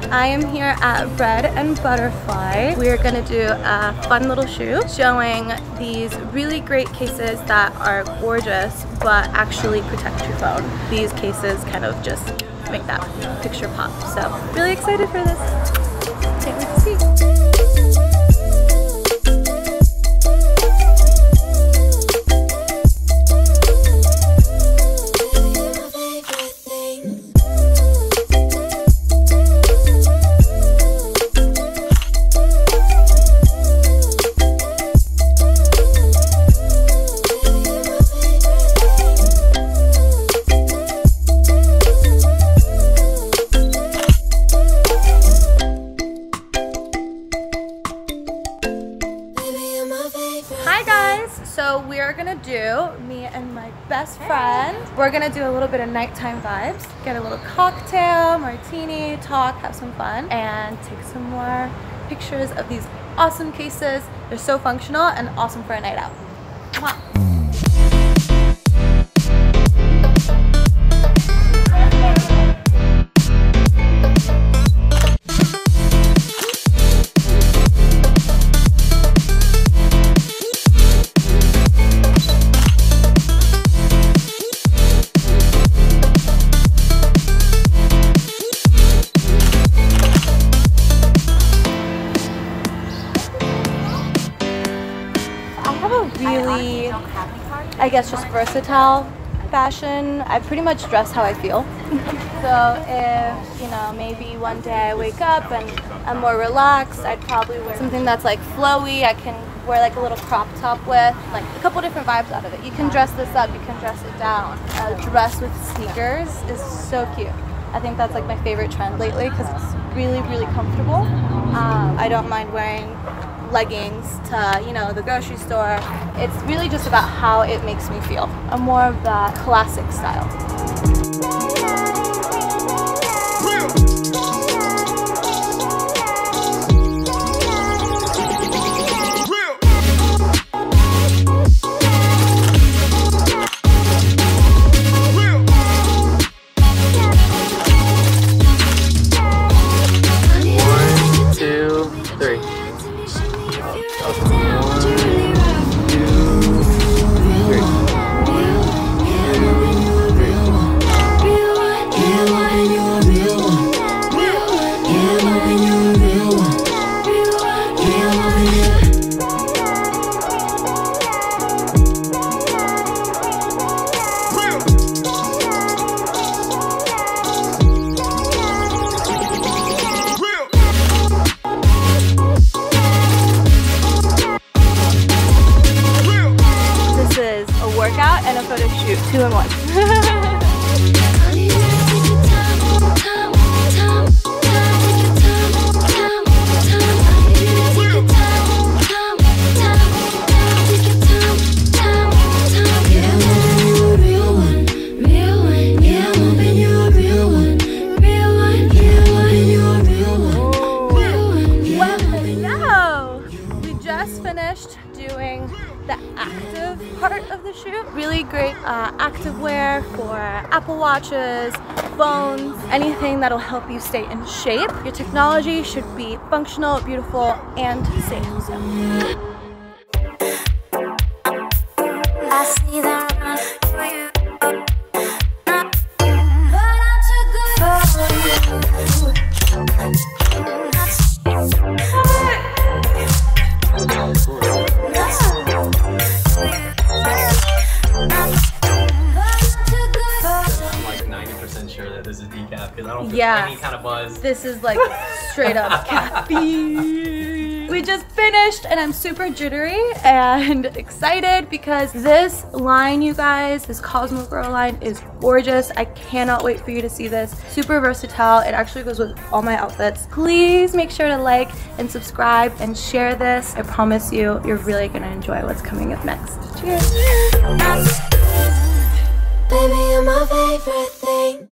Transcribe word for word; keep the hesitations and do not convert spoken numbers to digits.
I am here at Bread and Butterfly. We are gonna do a fun little shoot showing these really great cases that are gorgeous but actually protect your phone. These cases kind of just make that picture pop. So really excited for this. Can't wait to see. Hi guys, so we are gonna do, me and my best friend, we're gonna do a little bit of nighttime vibes, get a little cocktail, martini, talk, have some fun, and take some more pictures of these awesome cases. They're so functional and awesome for a night out. Mwah. Really, I guess just versatile fashion. I pretty much dress how I feel. So if, you know, maybe one day I wake up and I'm more relaxed, I'd probably wear something that's like flowy. I can wear like a little crop top with like a couple different vibes out of it. You can dress this up, you can dress it down. A dress with sneakers is so cute. I think that's like my favorite trend lately because it's really, really comfortable. Um, I don't mind wearing leggings to, you know, the grocery store. It's really just about how it makes me feel. I'm more of the classic style. Workout and a photo shoot, two in one. Finished doing the active part of the shoot. Really great uh, active wear for Apple Watches, phones, anything that'll help you stay in shape. Your technology should be functional, beautiful, and safe. So. I see that. Yeah, any kind of buzz. This is like straight up caffeine. We just finished and I'm super jittery and excited because this line, you guys, this Cosmo Girl line is gorgeous. I cannot wait for you to see this. Super versatile. It actually goes with all my outfits. Please make sure to like and subscribe and share this. I promise you, you're really gonna enjoy what's coming up next. Cheers. Baby, you're my favorite thing.